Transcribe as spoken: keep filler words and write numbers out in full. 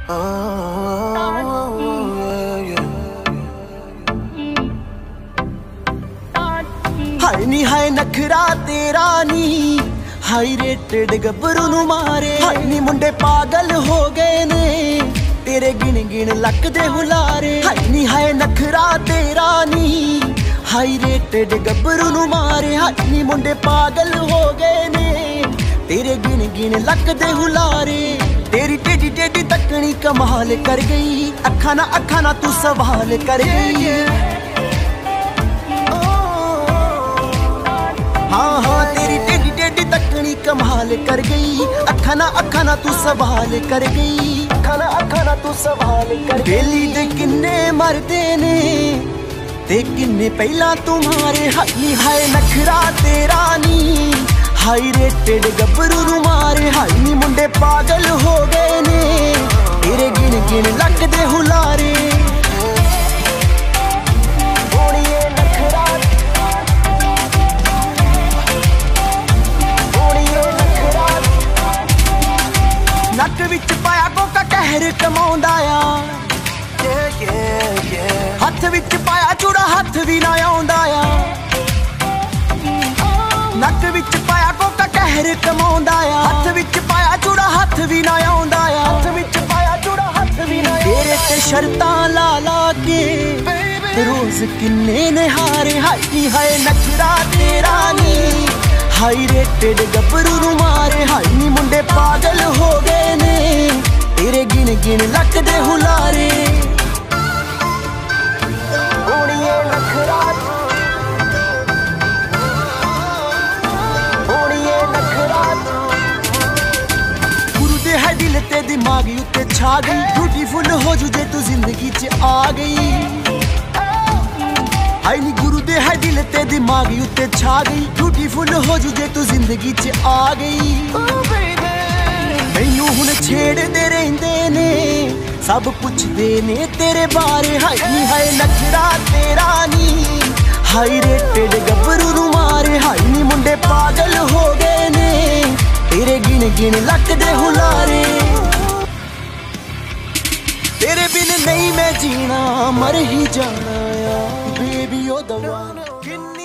हाय नी हाय नखरा तेरा नी high rated गब्बरू नू मारे। हाय नी मुंडे पागल हो गए ने तेरे गिन गिन लक दे हुलारे। हाय नी हाय नखरा तेरा नी हाई रेटेड गब्बरू नू मारे। हाय नी मुंडे पागल हो गए ने तेरे गिन गिन लक दे हुलारे। तेरी टेढ़ी टेढ़ी तकनी कमाल कर गई, अखा ना अखा ना तू सवाल कर गई। हाँ हाँ तेरी टेढ़ी टेढ़ी तकनी कमाल कर गई, अखा ना अखा ना तू सवाल कर गई। अखा ना अखा ना तू सवाल कर गई। बेली दे किन्ने मरदे ने ते किन्ने पहला तुम्हारे। हाय नी हाय नखरा तेरा नी हाई रेटेड गब्बरू नू मारे। हाय नी मुंडे पागल हो गए ने तेरे गिन गिन लक दे हुलारे। नक विच पाया कोका कहर कमाउंदा आ, हथ विच पाया चूड़ा हथ भी ना आउंदा आ। नक विच पाया कोका कहर कमाउंदा आ, हथ विच पाया चूड़ा हथ भी ना आउंदा आ। हथ विच पाया चूड़ा हथ भी ना। तेरे ते शर्तां ला ला के रोज किन्ने ने हारे। हाय नी हाय नखरा तेरा नी हाई रेटेड गब्बरू नू मारे। हाय नी मुंडे पागल हो गए ने तेरे गिन गिन लक दे हुलारे। दिल ते दिमाग उत्ते छा गई, ब्यूटीफुल हो जू जे तू जिंदगी च आ गई। हाय नी गुरु दे है दिल ते दिमाग उत्ते छा गई, ब्यूटीफुल हो जू जे तू जिंदगी च आ गई। मैनू हुण छेड़दे रहिंदे ने सब पुछदे ने तेरे बारे। हाय नी हाय नखरा तेरा नी हाई रेटेड गब्बरू नू मारे। हाय नी मुंडे पागल हो गए ने तेरे गिन गिन लक दे हुलारे। तेरे बिन नहीं मैं जीना मर ही जाना आ बेबी ओ दवा।